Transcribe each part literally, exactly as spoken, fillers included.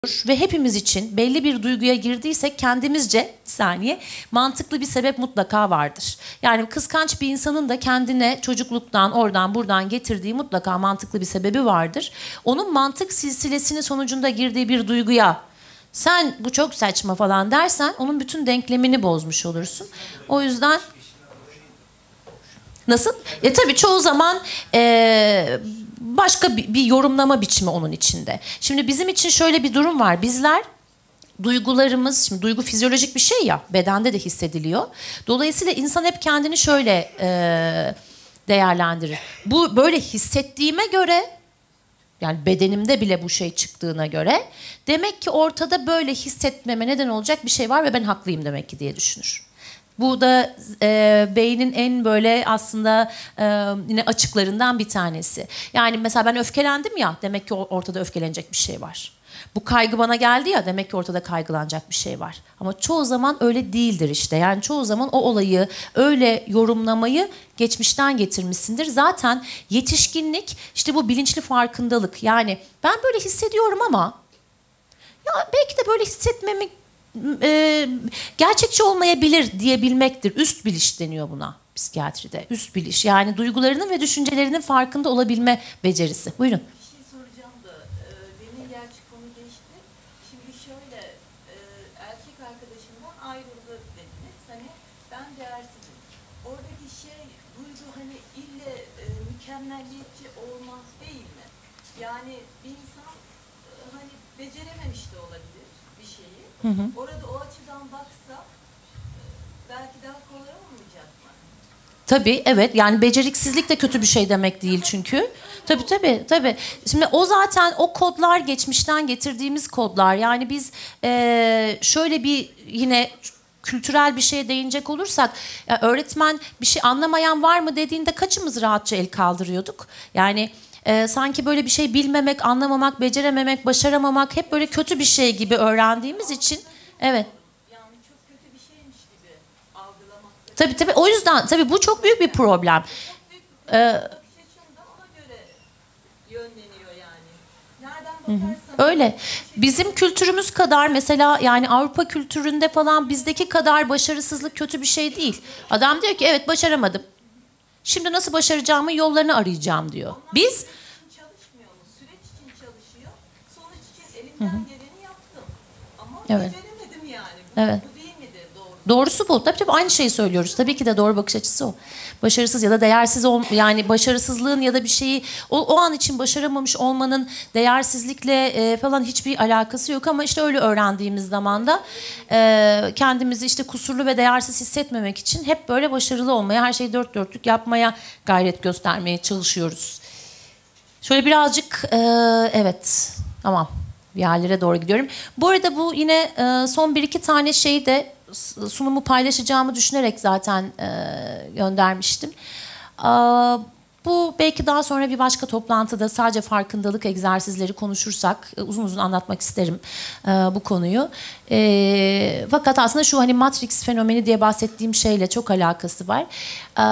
ve hepimiz için belli bir duyguya girdiysek kendimizce bir saniye mantıklı bir sebep mutlaka vardır. Yani kıskanç bir insanın da kendine çocukluktan oradan buradan getirdiği mutlaka mantıklı bir sebebi vardır. Onun mantık silsilesinin sonucunda girdiği bir duyguya sen bu çok saçma falan dersen onun bütün denklemini bozmuş olursun. O yüzden nasıl? E tabii çoğu zaman e, başka bir, bir yorumlama biçimi onun içinde. Şimdi bizim için şöyle bir durum var. Bizler duygularımız, şimdi duygu fizyolojik bir şey ya, bedende de hissediliyor. Dolayısıyla insan hep kendini şöyle e, değerlendirir. Bu böyle hissettiğime göre, yani bedenimde bile bu şey çıktığına göre demek ki ortada böyle hissetmeme neden olacak bir şey var ve ben haklıyım demek ki diye düşünür. Bu da e, beynin en böyle aslında e, yine açıklarından bir tanesi. Yani mesela ben öfkelendim ya, demek ki ortada öfkelenecek bir şey var. Bu kaygı bana geldi ya, demek ki ortada kaygılanacak bir şey var. Ama çoğu zaman öyle değildir işte. Yani çoğu zaman o olayı öyle yorumlamayı geçmişten getirmişsindir. Zaten yetişkinlik işte bu bilinçli farkındalık. Yani ben böyle hissediyorum ama ya belki de böyle hissetmemi e, gerçekçi olmayabilir diyebilmektir. Üst biliş deniyor buna psikiyatride. Üst biliş, yani duygularının ve düşüncelerinin farkında olabilme becerisi. Buyurun. Ayrıldı dediniz. Hani ben değersizim. Oradaki şey duygu hani ille e, mükemmelliyetçi olmaz değil mi? Yani bir insan e, hani becerememiş de olabilir bir şeyi. Hı hı. Orada o açıdan baksa e, belki daha kolay olmayacak mı? Tabii, evet. Yani beceriksizlik de kötü bir şey demek değil çünkü. Tabii tabii tabii. Şimdi o zaten o kodlar geçmişten getirdiğimiz kodlar. Yani biz e, şöyle bir yine kültürel bir şeye değinecek olursak, ya öğretmen bir şey anlamayan var mı dediğinde kaçımız rahatça el kaldırıyorduk? Yani e, sanki böyle bir şey bilmemek, anlamamak, becerememek, başaramamak hep böyle kötü bir şey gibi öğrendiğimiz için, evet. Yani çok kötü bir şeymiş gibi algılamak. Tabii tabii, o yüzden tabii bu çok büyük bir problem. Ee, Hı hı. Öyle. Bizim kültürümüz kadar mesela, yani Avrupa kültüründe falan bizdeki kadar başarısızlık kötü bir şey değil. Adam diyor ki evet başaramadım. Şimdi nasıl başaracağımın yollarını arayacağım diyor. Biz süreç için çalışmıyor mu? Süreç için çalışıyor. Sonuç için elimden geleni yaptım. Ama evet. beceremedim yani. Bu, evet. bu değil midir doğrusu? Doğrusu bu. Tabii tabii aynı şeyi söylüyoruz. Tabii ki de doğru bakış açısı o. Başarısız ya da değersiz ol, yani başarısızlığın ya da bir şeyi o, o an için başaramamış olmanın değersizlikle e, falan hiçbir alakası yok, ama işte öyle öğrendiğimiz zaman da e, kendimizi işte kusurlu ve değersiz hissetmemek için hep böyle başarılı olmaya, her şeyi dört dörtlük yapmaya gayret göstermeye çalışıyoruz. Şöyle birazcık e, evet tamam, bir yerlere doğru gidiyorum. Bu arada bu yine e, son bir iki tane şeyi de sunumu paylaşacağımı düşünerek zaten e, göndermiştim. E, bu belki daha sonra bir başka toplantıda sadece farkındalık egzersizleri konuşursak e, uzun uzun anlatmak isterim e, bu konuyu. E, fakat aslında şu hani Matrix fenomeni diye bahsettiğim şeyle çok alakası var. E,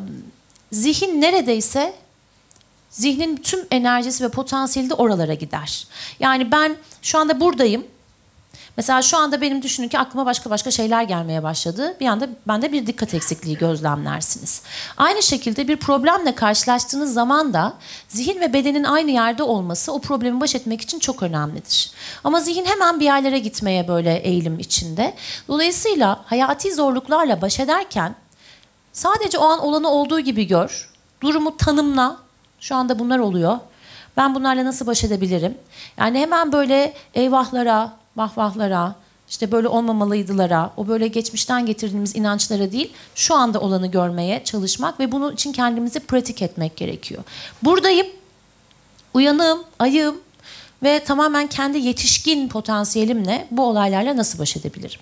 zihin neredeyse, zihnin tüm enerjisi ve potansiyeli de oralara gider. Yani ben şu anda buradayım. Mesela şu anda benim düşünün ki aklıma başka başka şeyler gelmeye başladı. Bir anda bende bir dikkat eksikliği gözlemlersiniz. Aynı şekilde bir problemle karşılaştığınız zaman da zihin ve bedenin aynı yerde olması o problemi baş etmek için çok önemlidir. Ama zihin hemen bir yerlere gitmeye böyle eğilim içinde. Dolayısıyla hayati zorluklarla baş ederken sadece o an olanı olduğu gibi gör, durumu tanımla. Şu anda bunlar oluyor. Ben bunlarla nasıl baş edebilirim? Yani hemen böyle eyvahlara, vahvahlara, işte böyle olmamalıydılara, o böyle geçmişten getirdiğimiz inançlara değil, şu anda olanı görmeye çalışmak ve bunun için kendimizi pratik etmek gerekiyor. Buradayım, uyanığım, ayığım ve tamamen kendi yetişkin potansiyelimle bu olaylarla nasıl baş edebilirim?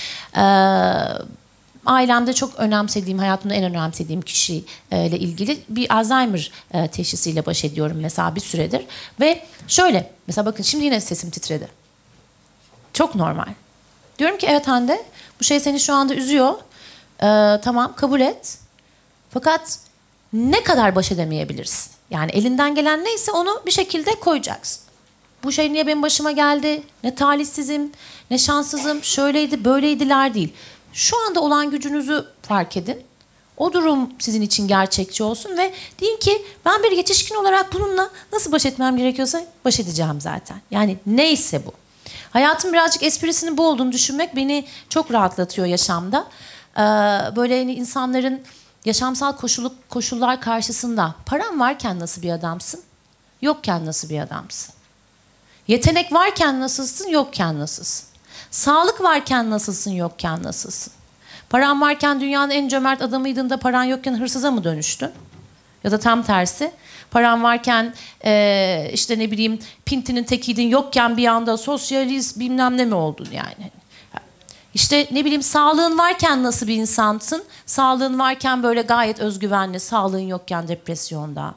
Ee, Ailemde çok önemsediğim, hayatımda en önemsediğim kişiyle ilgili bir Alzheimer teşhisiyle baş ediyorum mesela bir süredir. Ve şöyle, mesela bakın şimdi yine sesim titredi. Çok normal. Diyorum ki evet Hande, bu şey seni şu anda üzüyor. Ee, tamam, kabul et. Fakat ne kadar baş edemeyebilirsin? Yani elinden gelen neyse onu bir şekilde koyacaksın. bu şey niye benim başıma geldi, ne talihsizim, ne şanssızım, şöyleydi, böyleydiler değil. Şu anda olan gücünüzü fark edin. O durum sizin için gerçekçi olsun ve deyin ki ben bir yetişkin olarak bununla nasıl baş etmem gerekiyorsa baş edeceğim zaten. Yani neyse bu. Hayatın birazcık esprisinin bu olduğunu düşünmek beni çok rahatlatıyor yaşamda. Ee, böyle hani insanların yaşamsal koşulu, koşullar karşısında paran varken nasıl bir adamsın, yokken nasıl bir adamsın? Yetenek varken nasılsın, yokken nasılsın? Sağlık varken nasılsın, yokken nasılsın? Paran varken dünyanın en cömert adamıydın da paran yokken hırsıza mı dönüştün? Ya da tam tersi. Paran varken e, işte ne bileyim pintinin tekiydin, yokken bir anda sosyalist bilmem ne mi oldun yani? İşte ne bileyim sağlığın varken nasıl bir insansın? Sağlığın varken böyle gayet özgüvenli, sağlığın yokken depresyonda.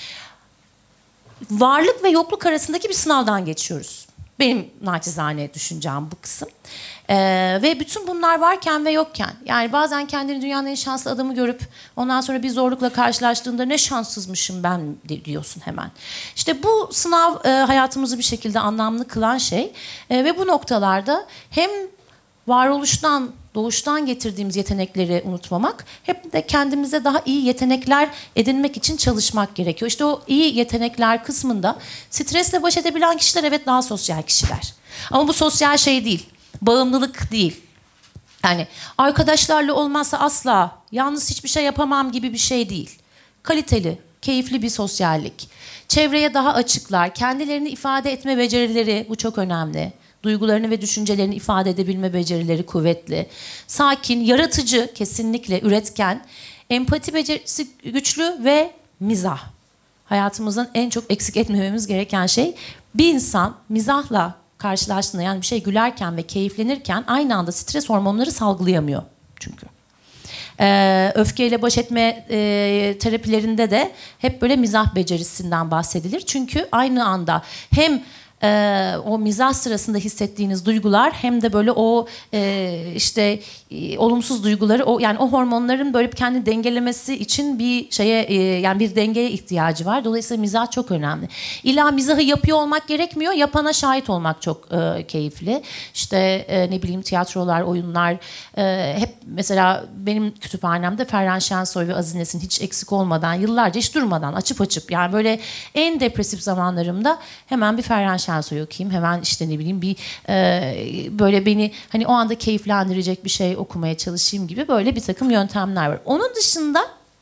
Varlık ve yokluk arasındaki bir sınavdan geçiyoruz. Benim naçizane düşüncem bu kısım. Ee, ve bütün bunlar varken ve yokken, yani bazen kendini dünyanın en şanslı adamı görüp ondan sonra bir zorlukla karşılaştığında ne şanssızmışım ben diyorsun hemen. İşte bu sınav e, hayatımızı bir şekilde anlamlı kılan şey e, ve bu noktalarda hem varoluştan, doğuştan getirdiğimiz yetenekleri unutmamak, hep de kendimize daha iyi yetenekler edinmek için çalışmak gerekiyor. İşte o iyi yetenekler kısmında stresle baş edebilen kişiler evet daha sosyal kişiler. Ama bu sosyal şey değil, bağımlılık değil. Yani arkadaşlarla olmazsa asla, yalnız hiçbir şey yapamam gibi bir şey değil. Kaliteli, keyifli bir sosyallik. Çevreye daha açıklar, kendilerini ifade etme becerileri, bu çok önemli. Duygularını ve düşüncelerini ifade edebilme becerileri kuvvetli. Sakin, yaratıcı, kesinlikle üretken, empati becerisi güçlü ve mizah. Hayatımızın en çok eksik etmememiz gereken şey, bir insan mizahla karşılaştığında, yani bir şey gülerken ve keyiflenirken aynı anda stres hormonları salgılayamıyor çünkü. Ee, öfkeyle baş etme e, terapilerinde de hep böyle mizah becerisinden bahsedilir. Çünkü aynı anda hem Ee, o mizah sırasında hissettiğiniz duygular hem de böyle o e, işte e, olumsuz duyguları, o yani o hormonların böyle kendini dengelemesi için bir şeye e, yani bir dengeye ihtiyacı var. Dolayısıyla mizah çok önemli. İlla mizahı yapıyor olmak gerekmiyor. Yapana şahit olmak çok e, keyifli. İşte e, ne bileyim tiyatrolar, oyunlar e, hep mesela benim kütüphanemde Ferhan Şensoy ve Aziz Nesin hiç eksik olmadan, yıllarca hiç durmadan açıp açıp, yani böyle en depresif zamanlarımda hemen bir Ferhan Şensoy Şensoy okuyayım. Hemen işte ne bileyim bir e, böyle beni hani o anda keyiflendirecek bir şey okumaya çalışayım gibi böyle bir takım yöntemler var. Onun dışında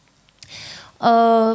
e,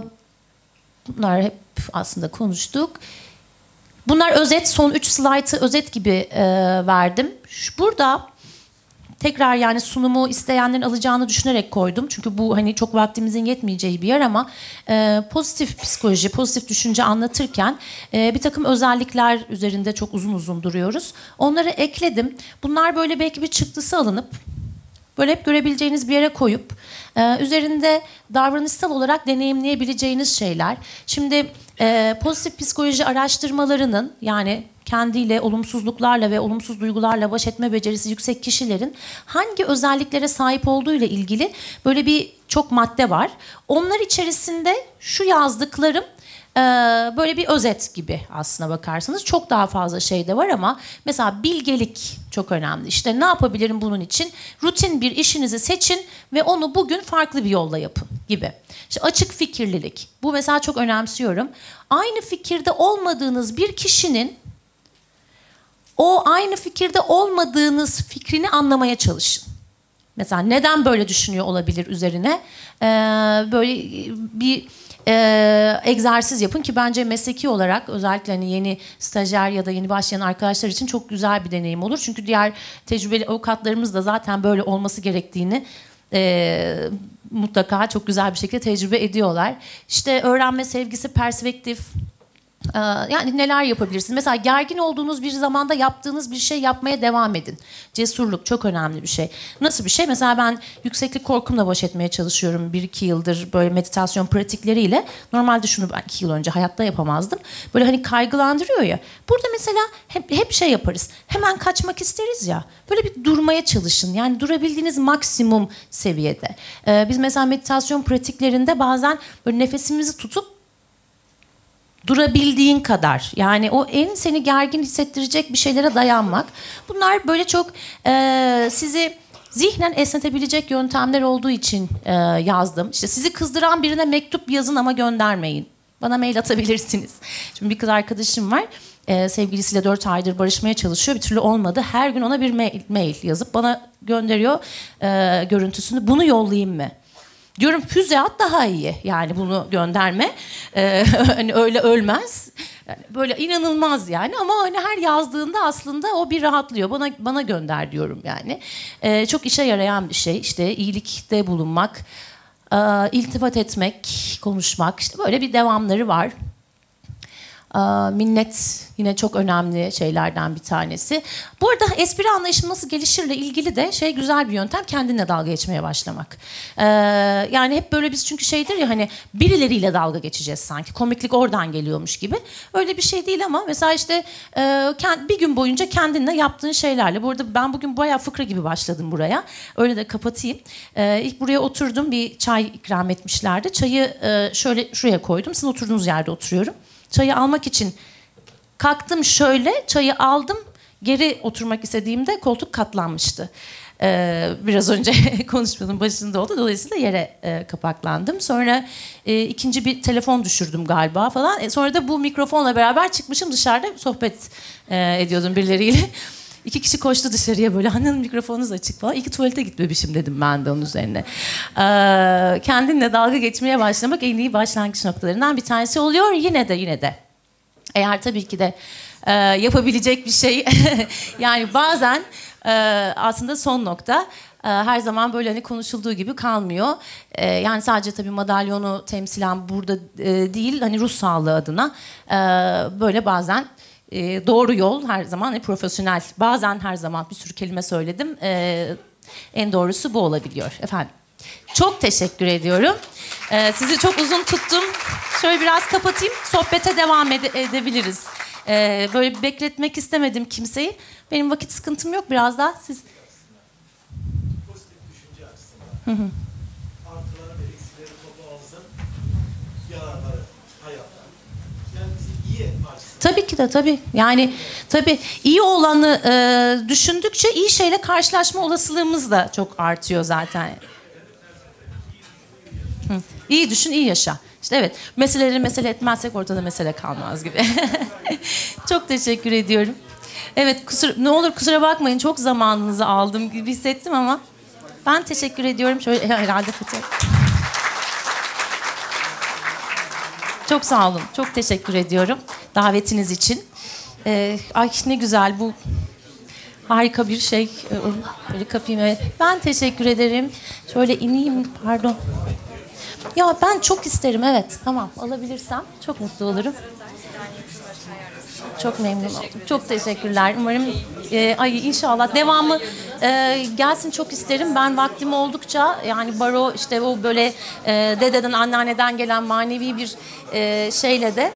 bunlar hep aslında konuştuk. Bunlar özet, son üç slaytı özet gibi e, verdim. Şu, burada tekrar yani sunumu isteyenlerin alacağını düşünerek koydum. Çünkü bu hani çok vaktimizin yetmeyeceği bir yer ama e, pozitif psikoloji, pozitif düşünce anlatırken e, bir takım özellikler üzerinde çok uzun uzun duruyoruz. Onları ekledim. Bunlar böyle belki bir çıktısı alınıp böyle hep görebileceğiniz bir yere koyup e, üzerinde davranışsal olarak deneyimleyebileceğiniz şeyler. Şimdi e, pozitif psikoloji araştırmalarının, yani kendiyle, olumsuzluklarla ve olumsuz duygularla baş etme becerisi yüksek kişilerin hangi özelliklere sahip olduğuyla ilgili böyle bir çok madde var. Onlar içerisinde şu yazdıklarım e, böyle bir özet gibi aslına bakarsanız. Çok daha fazla şey de var ama mesela bilgelik çok önemli. İşte ne yapabilirim bunun için? Rutin bir işinizi seçin ve onu bugün farklı bir yolla yapın gibi. İşte açık fikirlilik. Bu mesela çok önemsiyorum. Aynı fikirde olmadığınız bir kişinin o aynı fikirde olmadığınız fikrini anlamaya çalışın. Mesela neden böyle düşünüyor olabilir üzerine ee, böyle bir e, egzersiz yapın ki bence mesleki olarak özellikle hani yeni stajyer ya da yeni başlayan arkadaşlar için çok güzel bir deneyim olur. Çünkü diğer tecrübeli avukatlarımız da zaten böyle olması gerektiğini e, mutlaka çok güzel bir şekilde tecrübe ediyorlar. İşte öğrenme sevgisi, perspektif. Yani neler yapabilirsiniz? Mesela gergin olduğunuz bir zamanda yaptığınız bir şey yapmaya devam edin. Cesurluk çok önemli bir şey. Nasıl bir şey? Mesela ben yükseklik korkumla baş etmeye çalışıyorum bir iki yıldır böyle meditasyon pratikleriyle. Normalde şunu ben iki yıl önce hayatta yapamazdım. Böyle hani kaygılandırıyor ya. Burada mesela hep, hep şey yaparız. Hemen kaçmak isteriz ya. Böyle bir durmaya çalışın. Yani durabildiğiniz maksimum seviyede. Ee, biz mesela meditasyon pratiklerinde bazen böyle nefesimizi tutup durabildiğin kadar. Yani o en seni gergin hissettirecek bir şeylere dayanmak. Bunlar böyle çok e, sizi zihnen esnetebilecek yöntemler olduğu için e, yazdım. İşte sizi kızdıran birine mektup yazın ama göndermeyin. Bana mail atabilirsiniz. Şimdi bir kız arkadaşım var. Ee, sevgilisiyle dört aydır barışmaya çalışıyor. Bir türlü olmadı. Her gün ona bir mail, mail yazıp bana gönderiyor e, görüntüsünü. Bunu yollayayım mı? Diyorum füze at daha iyi. Yani bunu gönderme. Ee, hani öyle ölmez. Yani böyle inanılmaz yani. Ama hani her yazdığında aslında o bir rahatlıyor. Bana bana gönder diyorum yani. Ee, çok işe yarayan bir şey. İşte iyilikte bulunmak, e, iltifat etmek, konuşmak. İşte böyle bir devamları var. Minnet yine çok önemli şeylerden bir tanesi. Bu arada espri anlayışım nasıl gelişirle ilgili de şey güzel bir yöntem, kendinle dalga geçmeye başlamak. Ee, yani hep böyle biz çünkü şeydir ya hani birileriyle dalga geçeceğiz sanki. Komiklik oradan geliyormuş gibi. Öyle bir şey değil ama mesela işte e, bir gün boyunca kendinle yaptığın şeylerle. Bu arada ben bugün bayağı fıkra gibi başladım buraya. Öyle de kapatayım. Ee, ilk buraya oturdum, bir çay ikram etmişlerdi. Çayı e, şöyle şuraya koydum. Sizin oturduğunuz yerde oturuyorum. Çayı almak için kalktım şöyle, çayı aldım. Geri oturmak istediğimde koltuk katlanmıştı. Ee, biraz önce konuşmanın başında oldu. Dolayısıyla yere e, kapaklandım. Sonra e, ikinci bir telefon düşürdüm galiba falan. E, sonra da bu mikrofonla beraber çıkmışım dışarıda sohbet e, ediyordum birileriyle. İki kişi koştu dışarıya böyle, hani mikrofonunuz açık falan. İyi ki tuvalete gitmemişim dedim ben de onun üzerine. Ee, kendinle dalga geçmeye başlamak en iyi başlangıç noktalarından bir tanesi oluyor. Yine de yine de eğer tabii ki de e, yapabilecek bir şey yani bazen e, aslında son nokta e, her zaman böyle hani konuşulduğu gibi kalmıyor. E, yani sadece tabii madalyonu temsilen burada e, değil, hani ruh sağlığı adına e, böyle bazen E, doğru yol her zaman e, profesyonel. Bazen her zaman bir sürü kelime söyledim. E, en doğrusu bu olabiliyor efendim. Çok teşekkür ediyorum. E, sizi çok uzun tuttum. Şöyle biraz kapatayım. Sohbete devam ede- edebiliriz. E, böyle bekletmek istemedim kimseyi. Benim vakit sıkıntım yok. Biraz daha siz... Pozitif düşünce açısından. Hı hı. Artıları ve eksileri topu alsın. Yararları hayattan. Yani bizi iyi etme açısından. Tabii ki de tabii. Yani tabii iyi olanı e, düşündükçe iyi şeyle karşılaşma olasılığımız da çok artıyor zaten. Hı. İyi düşün, iyi yaşa. İşte evet, meseleleri mesele etmezsek ortada mesele kalmaz gibi. Çok teşekkür ediyorum. Evet, kusur, ne olur kusura bakmayın, çok zamanınızı aldım gibi hissettim ama ben teşekkür ediyorum. Şöyle herhalde fotoğraf. Çok sağ olun. Çok teşekkür ediyorum davetiniz için. Ee, ay ne güzel bu. Harika bir şey. Böyle kapayım. Evet. Ben teşekkür ederim. Şöyle ineyim. Pardon. Ya ben çok isterim. Evet. Tamam. Alabilirsem çok mutlu olurum. Çok memnun oldum. Çok teşekkürler. Umarım e, ay inşallah devamı e, gelsin, çok isterim. Ben vaktim oldukça yani baro işte o böyle e, dededen anneanneden gelen manevi bir e, şeyle de